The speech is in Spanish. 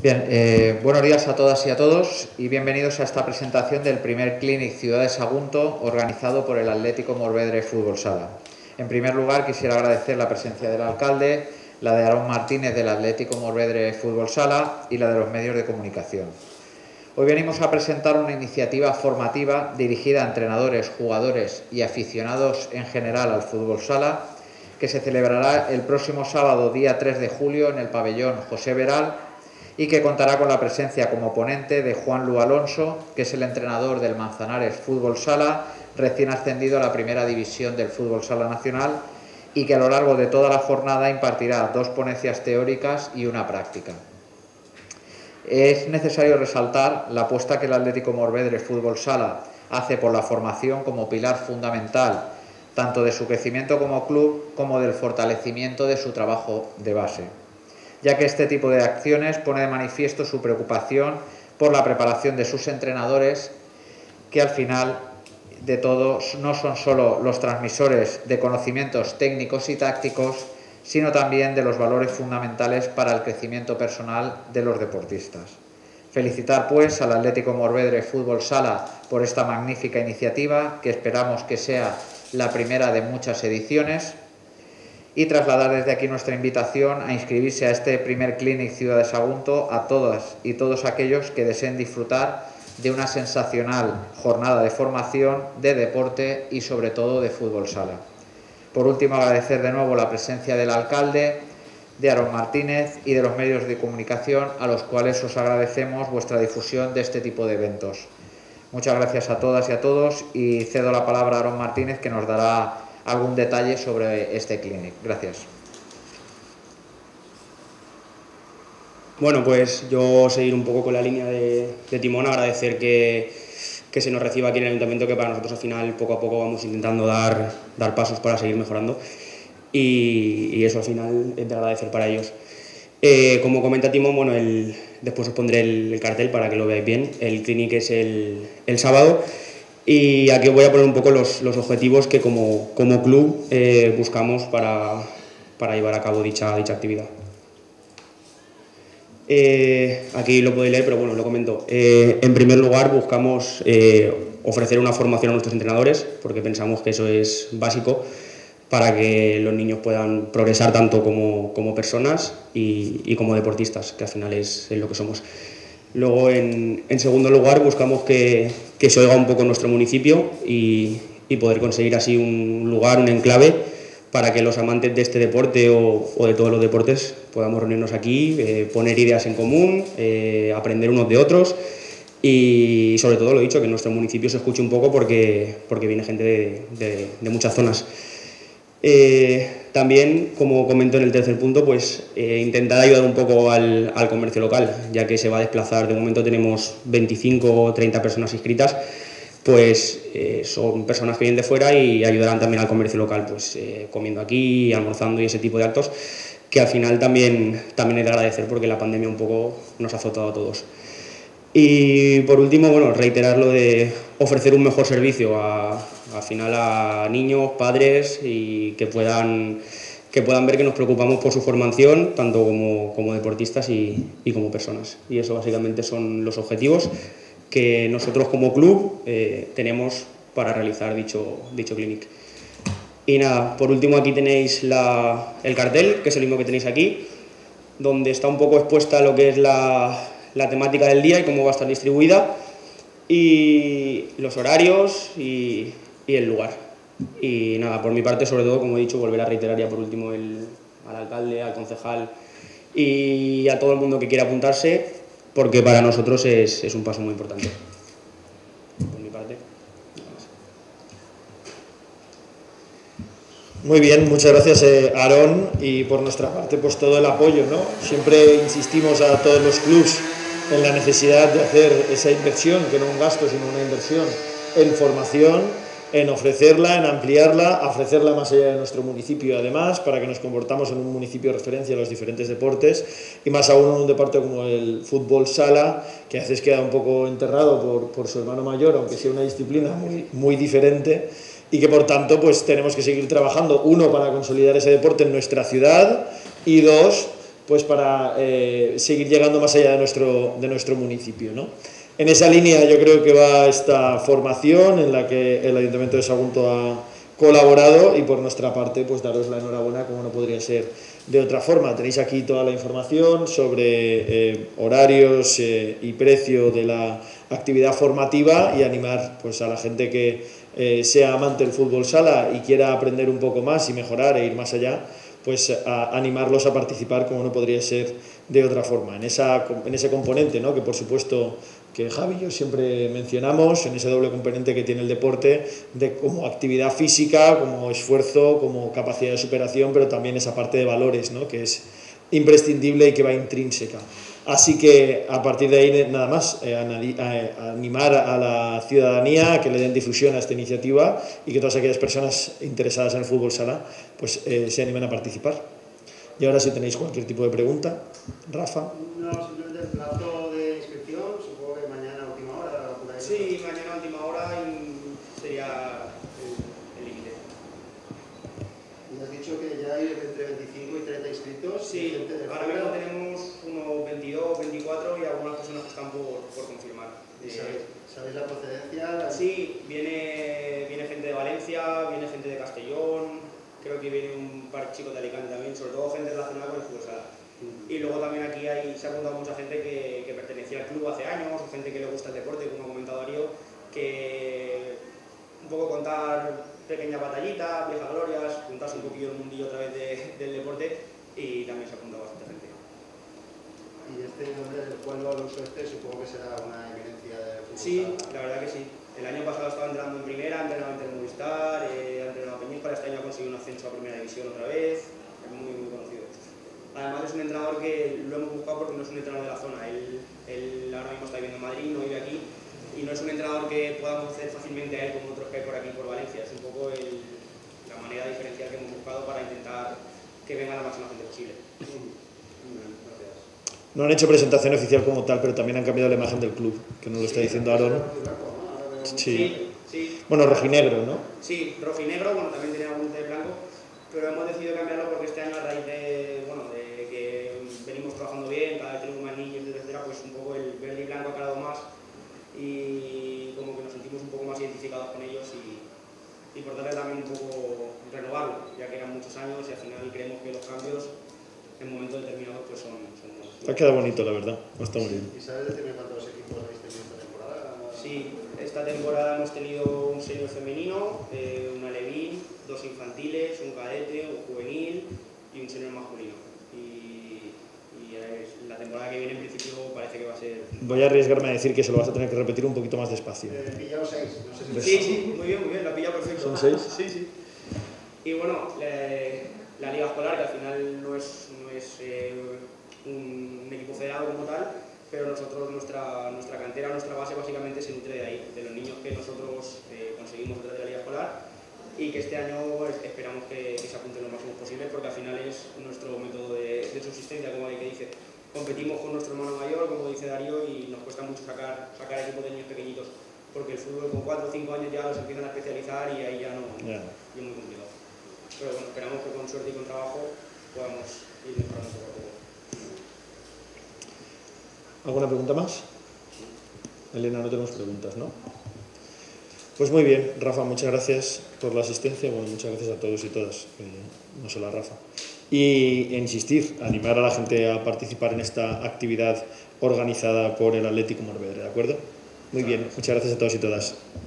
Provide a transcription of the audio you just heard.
Bien, buenos días a todas y a todos y bienvenidos a esta presentación del primer Clinic Ciudad de Sagunto organizado por el Atlético Morvedre Fútbol Sala. En primer lugar, quisiera agradecer la presencia del alcalde, la de Aarón Martínez del Atlético Morvedre Fútbol Sala y la de los medios de comunicación. Hoy venimos a presentar una iniciativa formativa dirigida a entrenadores, jugadores y aficionados en general al fútbol sala, que se celebrará el próximo sábado, día 3 de julio, en el pabellón José Veral, y que contará con la presencia como ponente de Juan Lu Alonso, que es el entrenador del Manzanares Fútbol Sala, recién ascendido a la primera división del fútbol sala nacional, y que a lo largo de toda la jornada impartirá 2 ponencias teóricas y una práctica. Es necesario resaltar la apuesta que el Atlético Morvedre Fútbol Sala hace por la formación como pilar fundamental tanto de su crecimiento como club como del fortalecimiento de su trabajo de base, ya que este tipo de acciones pone de manifiesto su preocupación por la preparación de sus entrenadores, que al final de todo no son solo los transmisores de conocimientos técnicos y tácticos, sino también de los valores fundamentales para el crecimiento personal de los deportistas. Felicitar pues al Atlético Morvedre Fútbol Sala por esta magnífica iniciativa, que esperamos que sea la primera de muchas ediciones, y trasladar desde aquí nuestra invitación a inscribirse a este primer Clinic Ciudad de Sagunto a todas y todos aquellos que deseen disfrutar de una sensacional jornada de formación, de deporte y sobre todo de fútbol sala. Por último, agradecer de nuevo la presencia del alcalde, de Aarón Martínez y de los medios de comunicación, a los cuales os agradecemos vuestra difusión de este tipo de eventos. Muchas gracias a todas y a todos y cedo la palabra a Aarón Martínez, que nos dará algún detalle sobre este clinic. Gracias. Bueno, pues yo seguir un poco con la línea de Timón, agradecer que se nos reciba aquí en el Ayuntamiento, que para nosotros al final poco a poco vamos intentando dar pasos para seguir mejorando y eso al final es de agradecer para ellos. Como comenta Timón, bueno, después os pondré el cartel para que lo veáis bien. El clinic es el sábado y aquí voy a poner un poco los objetivos que como club buscamos para llevar a cabo dicha actividad. Aquí lo podéis leer, pero bueno, lo comento. En primer lugar, buscamos ofrecer una formación a nuestros entrenadores, porque pensamos que eso es básico para que los niños puedan progresar tanto como personas y como deportistas, que al final es lo que somos. Luego, en segundo lugar, buscamos que se oiga un poco nuestro municipio y poder conseguir así un lugar, un enclave, para que los amantes de este deporte o de todos los deportes podamos reunirnos aquí, poner ideas en común, aprender unos de otros y sobre todo, lo he dicho, que en nuestro municipio se escuche un poco porque viene gente de muchas zonas. También, como comento en el tercer punto, pues intentar ayudar un poco al comercio local, ya que se va a desplazar. De momento tenemos 25 o 30 personas inscritas, pues son personas que vienen de fuera y ayudarán también al comercio local, pues comiendo aquí, almorzando y ese tipo de actos, que al final también es de agradecer, porque la pandemia un poco nos ha azotado a todos. Y por último, bueno, reiterar lo de ofrecer un mejor servicio al final a niños, padres, y que puedan ver que nos preocupamos por su formación, tanto como deportistas y como personas. Y eso básicamente son los objetivos que nosotros como club tenemos para realizar dicho clinic. Y nada, por último aquí tenéis el cartel, que es el mismo que tenéis aquí, donde está un poco expuesta lo que es la temática del día y cómo va a estar distribuida, y los horarios y el lugar. Y nada, por mi parte, sobre todo, como he dicho, volver a reiterar ya por último al alcalde, al concejal y a todo el mundo que quiera apuntarse, porque para nosotros es un paso muy importante. Por mi parte, nada más. Muy bien, muchas gracias, Aarón, y por nuestra parte pues todo el apoyo, ¿no? Siempre insistimos a todos los clubs en la necesidad de hacer esa inversión, que no un gasto sino una inversión en formación, en ofrecerla, en ampliarla, ofrecerla más allá de nuestro municipio, además, para que nos convirtamos en un municipio de referencia a los diferentes deportes, y más aún en un deporte como el fútbol sala, que a veces queda un poco enterrado por su hermano mayor, aunque sea una disciplina muy diferente, y que por tanto pues tenemos que seguir trabajando, uno, para consolidar ese deporte en nuestra ciudad, y dos, pues para seguir llegando más allá de nuestro municipio, ¿no? En esa línea yo creo que va esta formación en la que el Ayuntamiento de Sagunto ha colaborado, y por nuestra parte pues daros la enhorabuena, como no podría ser de otra forma. Tenéis aquí toda la información sobre horarios y precio de la actividad formativa, y animar pues a la gente que sea amante del fútbol sala y quiera aprender un poco más y mejorar e ir más allá, pues a animarlos a participar, como no podría ser de otra forma, en ese componente, ¿no?, que por supuesto que Javi y yo siempre mencionamos, en ese doble componente que tiene el deporte, de como actividad física, como esfuerzo, como capacidad de superación, pero también esa parte de valores, ¿no?, que es imprescindible y que va intrínseca. Así que a partir de ahí nada más, animar a la ciudadanía a que le den difusión a esta iniciativa, y que todas aquellas personas interesadas en el fútbol sala pues se animen a participar. Y ahora, si tenéis cualquier tipo de pregunta, Rafa. No, simplemente el plazo de inscripción, supongo que mañana a última hora. Sí, mañana a última hora sería el límite. Y has dicho que ya hay entre 25 y 30 inscritos. Sí, ahora mismo tenemos unos 22, 24 y algunas personas que están por confirmar. ¿Sabéis la procedencia? Sí, viene gente de Valencia, viene gente de Castellón, creo que viene un par de chicos de Alicante también, sobre todo gente relacionada con el fútbol sala. Y luego también aquí se ha apuntado mucha gente que pertenecía al club hace años, o gente que le gusta el deporte, como ha comentado Darío, que un poco contar pequeñas batallitas, viejas glorias, juntarse un poquillo el mundillo otra vez del deporte, y también se ha apuntado bastante gente. Y este nombre del Juan Alonso supongo que será una eminencia del fútbol. Sí, la verdad que sí. El año pasado estaba entrenando en primera, entrenaba en Movistar, entrenaba en Peñíscola, este año ha conseguido un ascenso a primera división otra vez, es muy, muy conocido. Además es un entrenador que lo hemos buscado porque no es un entrenador de la zona, él ahora mismo está viviendo en Madrid, no vive aquí, y no es un entrenador que podamos hacer fácilmente a él como otros que hay por aquí por Valencia. Es un poco la manera diferencial que hemos buscado para intentar que venga la máxima gente posible. No han hecho presentación oficial como tal, pero también han cambiado la imagen del club, que nos lo está diciendo Aaron. Sí. Bueno, rojinegro, ¿no? Sí, rojinegro, bueno, también tenía algún de blanco, pero hemos decidido cambiarlo porque este año, a raíz de que venimos trabajando bien, cada vez tenemos más niños, etcétera, pues un poco el verde y blanco ha calado más, y como que nos sentimos un poco más identificados con ellos, y por tanto también un poco renovarlo, ya que eran muchos años y al final creemos que los cambios en momentos determinados pues son buenos. Ha quedado bonito, la verdad, está muy bien. ¿Y sabes decirme cuántos equipos habéis tenido esta temporada? Sí, esta temporada hemos tenido un senior femenino, un alevín, 2 infantiles, un cadete, un juvenil y un senior masculino. Y la temporada que viene en principio parece que va a ser... Voy a arriesgarme a decir que se lo vas a tener que repetir un poquito más despacio. Pillado 6, no sé si... Sí, muy bien, la pilla perfecto. ¿Son 6? Sí. Y bueno, la liga escolar, que al final no es un equipo federado como tal, pero nosotros, nuestra cantera, nuestra base básicamente se nutre de ahí, de los niños que nosotros conseguimos a través de la liga escolar, y que este año pues, esperamos que se apunten lo máximo posible, porque al final es nuestro método de subsistencia, como hay que dice. Competimos con nuestro hermano mayor, como dice Darío, y nos cuesta mucho sacar equipos de niños pequeñitos, porque el fútbol con 4 o 5 años ya los empiezan a especializar y ahí ya no y es muy complicado. Pero bueno, esperamos que con suerte y con trabajo podamos ir mejorando poco a poco. ¿Alguna pregunta más? Elena, no tenemos preguntas, ¿no? Pues muy bien, Rafa, muchas gracias por la asistencia. Bueno, muchas gracias a todos y todas, no solo a Rafa. Y insistir, animar a la gente a participar en esta actividad organizada por el Atlético Morvedre, ¿de acuerdo? Muy bien, muchas gracias a todos y todas.